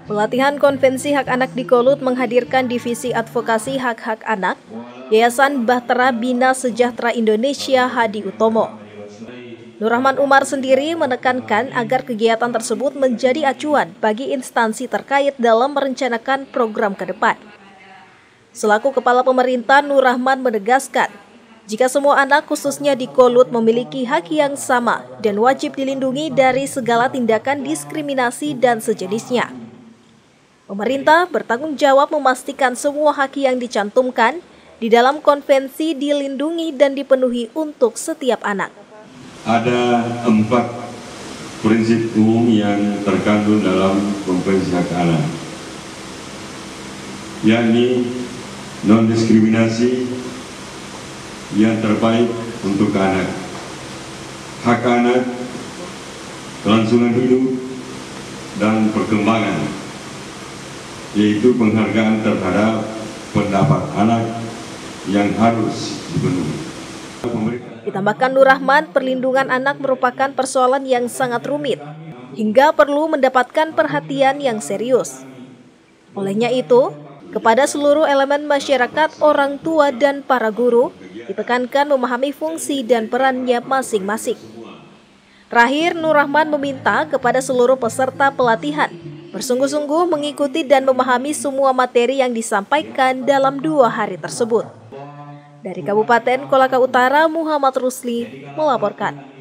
Pelatihan Konvensi Hak Anak di Kolut menghadirkan Divisi Advokasi Hak-Hak Anak, Yayasan Bahtera Bina Sejahtera Indonesia Hadi Utomo. Nur Rahman Umar sendiri menekankan agar kegiatan tersebut menjadi acuan bagi instansi terkait dalam merencanakan program ke depan. Selaku Kepala Pemerintah, Nur Rahman menegaskan, jika semua anak khususnya di Kolut memiliki hak yang sama dan wajib dilindungi dari segala tindakan diskriminasi dan sejenisnya. Pemerintah bertanggung jawab memastikan semua hak yang dicantumkan di dalam konvensi dilindungi dan dipenuhi untuk setiap anak. Ada 4 prinsip umum yang terkandung dalam Konvensi Hak Anak, yakni non-diskriminasi yang terbaik untuk anak, hak anak, kelangsungan hidup, dan perkembangan, yaitu penghargaan terhadap pendapat anak yang harus dipenuhi. Ditambahkan Nur Rahman, perlindungan anak merupakan persoalan yang sangat rumit, hingga perlu mendapatkan perhatian yang serius. Olehnya itu, kepada seluruh elemen masyarakat, orang tua dan para guru, ditekankan memahami fungsi dan perannya masing-masing. Terakhir, Nur Rahman meminta kepada seluruh peserta pelatihan bersungguh-sungguh mengikuti dan memahami semua materi yang disampaikan dalam 2 hari tersebut. Dari Kabupaten Kolaka Utara, Muhammad Rusli melaporkan.